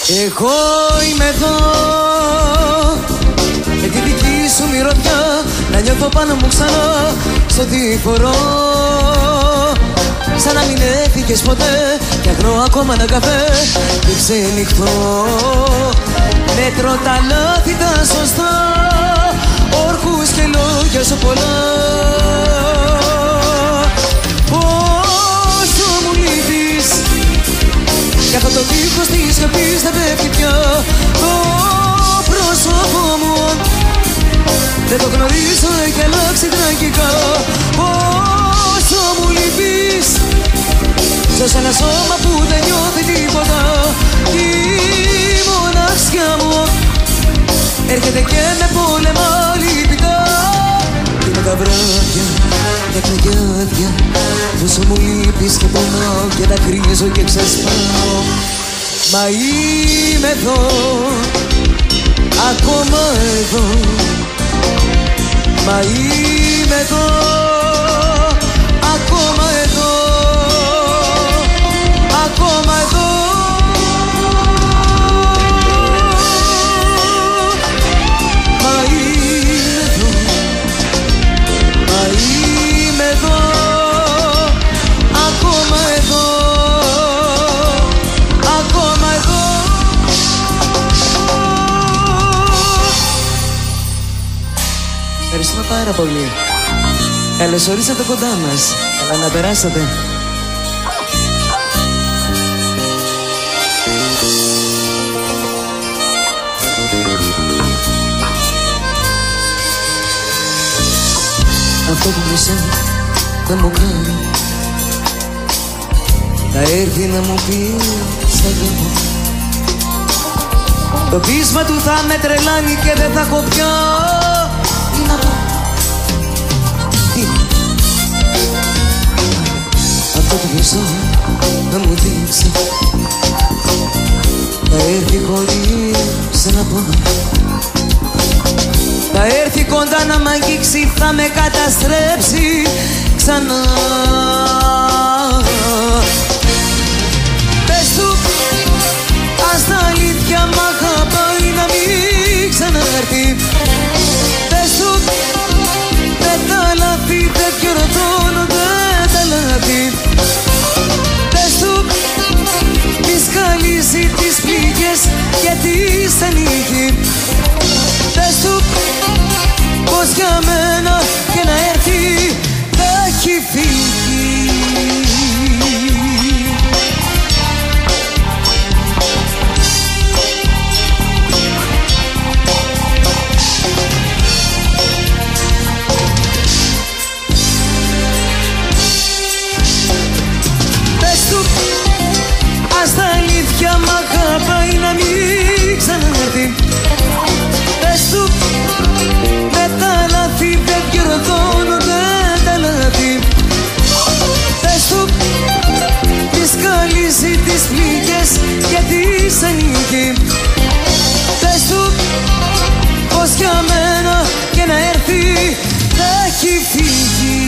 Εγώ είμαι εδώ με τη δική σου μυρωδιά να νιώθω πάνω μου ξανά στο τι φορώ. Σαν να μην έφυγες ποτέ κι αγνώ ακόμα ένα καφέ και ξενυχτώ. Μέτρω τα λάθη τα σωστά, όρκους και λόγια σου πολλά. Πόσο μου λείπεις κι αυτό το δίχως της σιωπής δεν πέφτει πια το πρόσωπό μου. Δεν το γνωρίζω, έχει αλλάξει τραγικά. Πόσο μου λείπεις, ζω σε ένα σώμα που δεν νιώθει τίποτα. Η μοναξιά μου έρχεται και με πόλεμα λυπητά. Είναι τα βράδια, τα κραγιάδια, πόσο μου λείπεις και πονάω και δακρύζω και ξεσπάω. Μα είμαι εδώ, ακόμα εδώ. Μα είμαι εδώ, ακόμα εδώ, ακόμα εδώ. Μα είμαι εδώ, μα είμαι εδώ, ακόμα εδώ, ακόμα εδώ. Ευχαριστούμε πάρα πολύ. Καλώς ορίσατε κοντά μας. Καλά να περάσατε. Αυτό που μισώ δεν μου κάνει θα έρθει να μου πει σ' αγαπώ. Το πείσμα του θα με τρελάνει και δεν θα έχω πια τι να πω. Αυτό που μισώ να μου δείξει θα έρθει χωρίς να πω. Θα έρθει κοντά να μ' αγγίξει, θα με καταστρέψει ξανά. Πες του, ας τα αλήθεια μ' αγαπάει να μην ξανάρθει. Πες του, με τα λάθη δεν διορθώνονται τα λάθη. Πες του, μη σκαλίσει τις πληγές γιατί σε νύχει. Πες του πως για μένα και να έρθει θα έχει φύγει. Πες του ας τα αλήθεια μ' αγαπάει να μην ξανάρθει. Πες του με τα λάθη δεν διορθώνονται τα λάθη. Πες του μη σκαλίσει τις πληγές γιατί σε νύχει. Πες του πως για μένα και να έρθει θα έχει φύγει.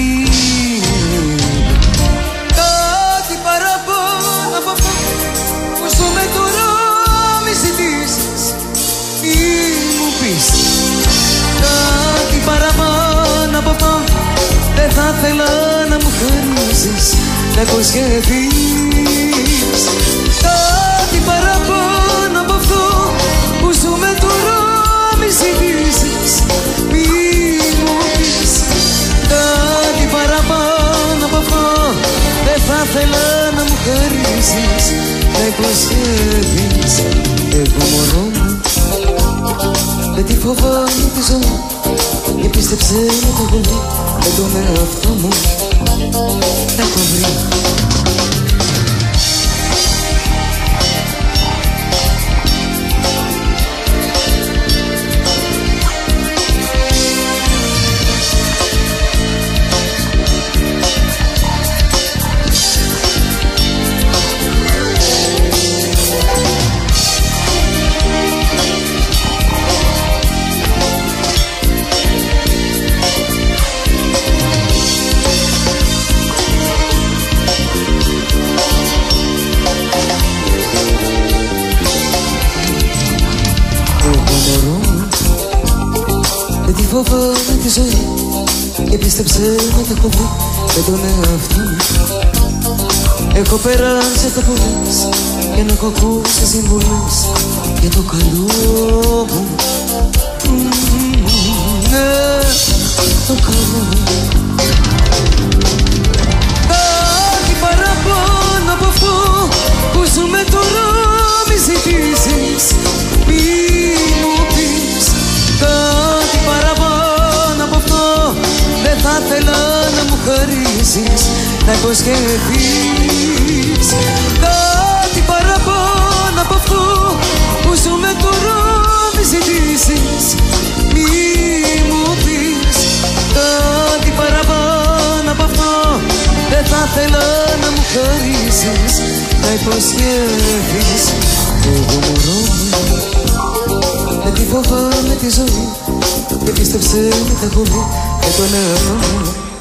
Κάτι παραπάνω από αυτό που ζούμε τώρα μη ζητήσεις, μη μου πεις. Κάτι παραπάνω από αυτό δεν θα θέλα να μου χαρίσεις, να υποσχεθείς. Κάτι παραπάνω από αυτό που ζούμε τώρα μη ζητήσεις, μη μου πεις. Κάτι παραπάνω από αυτό δεν θα θέλα να μου χαρίσεις, να υποσχεθείς. Εγώ μωρό μου με τη φοβάμαι τη ζωή και πίστεψε με το γονί με τον εαυτό μου θα έχω βρει. φοβάμαι τη ζωή και πίστεψε με τα έχω βρει με τον εαυτό μου. Έχω περάσει από πολλές και να έχω ακούσει συμβουλές για το καλό μου. Ναι, το καλό μου. Κάτι παραπάνω από αυτό που ζούμε τώρα μη ζητήσεις, μη μου πεις. Κάτι παραπάνω από αυτό δεν θα ήθελα να μου χαρίσεις, να υποσχεθείς. Κάτι παραπάνω από αυτό που ζούμε τώρα μη ζητήσεις, μη μου πεις. Κάτι παραπάνω από αυτό δεν θα ήθελα να μου χαρίσεις, να υποσχεθείς. Εγώ μωρό μου, γιατί φοβάμαι τη ζωή και πίστεψε με τα έχω βρει και τον εαυτό μου.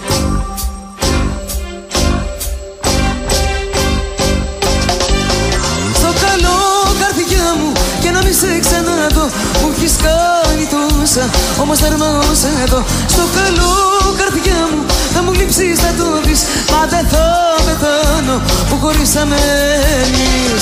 Στο καλό καρδιά μου και να μη σε ξαναδώ, μου έχεις κάνει τόσα, όμως θερμός εδώ. Στο καλό καρδιά μου θα μου λείψεις, θα το δεις, μα δεν θα πεθάνω που χωρίσαμε εμείς.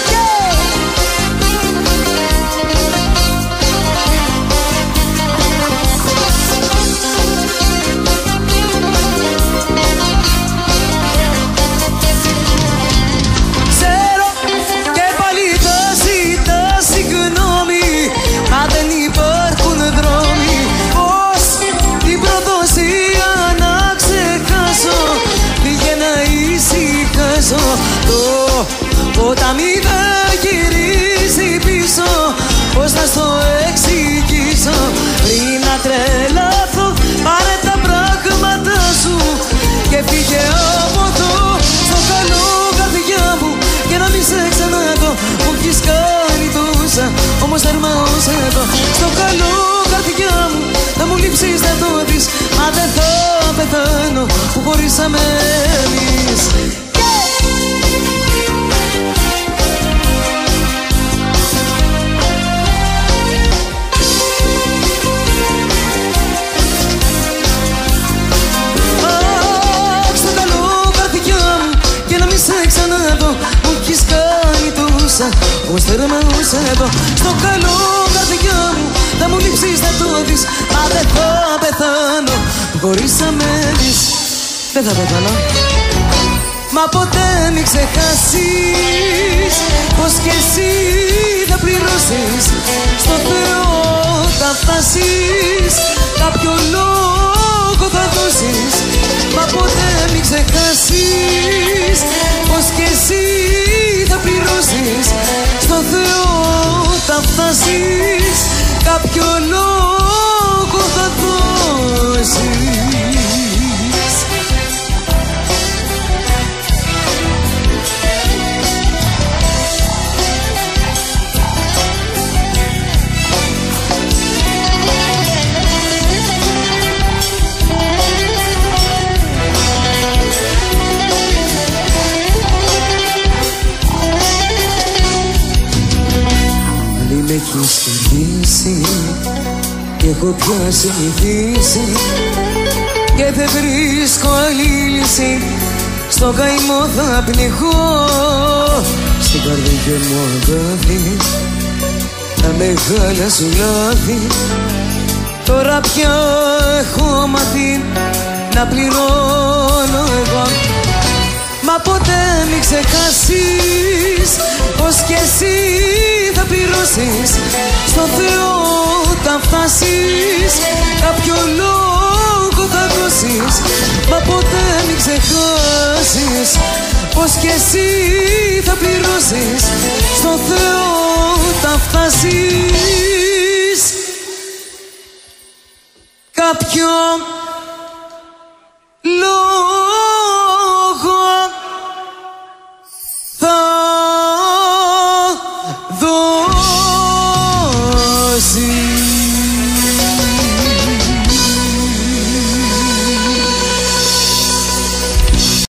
Όταν μη με γυρίζει πίσω, πώς να στο εξηγήσω. Πριν να τρελαθώ, πάρε τα πράγματα σου και φύγε από εδώ. Στο καλό καρδιά μου και να μη σε ξαναδώ, μου έχεις κάνει τόσα, όμως θερμός εδώ. Στο καλό καρδιά μου θα μου λείψεις, θα το δεις, μα δεν θα πεθάνω που χωρίσαμε εμείς. Μου έχεις κάνει τόσα, όμως θερμός εδώ. Στο καλό καρδιά μου θα μου λείψεις, θα το δεις, μα δεν θα πεθάνω που χωρίσαμε εμείς. Δεν θα πεθάνω. Μα ποτέ μην ξεχάσεις πως κι εσύ θα πληρώσεις, στο Θεό θα φτάσεις, κάποιο λόγο θα δώσεις. Μα ποτέ μην ξεχάσεις πως κι εσύ θα πληρώσεις, στο Θεό θα φτάσεις, κάποιο λόγο θα δώσεις. Με έχεις κερδίσει και έχω πια συνηθίσει και δεν βρίσκω άλλη λύση. Στο καημό θα πνιγώ, στην καρδιά μου αγάπη, τα μεγάλα σου λάθη. Τώρα πια έχω μάθει να πληρώνω εγώ. Μα ποτέ μην ξεχάσεις πως κι εσύ θα πληρώσεις, στο Θεό θα φτάσεις, κάποιο λόγο θα δώσεις. Μα ποτέ μην ξεχάσεις πως κι εσύ θα πληρώσεις, στο Θεό θα φτάσεις, κάποιο